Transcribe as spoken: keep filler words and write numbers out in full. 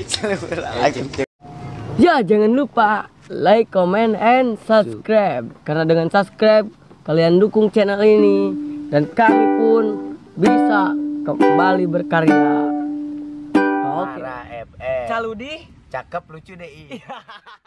Ya, jangan lupa like, comment, and subscribe. Karena dengan subscribe kalian dukung channel ini dan kami pun bisa kembali berkarya. Oke. Para F M. Caludi, Cakep lucu deh.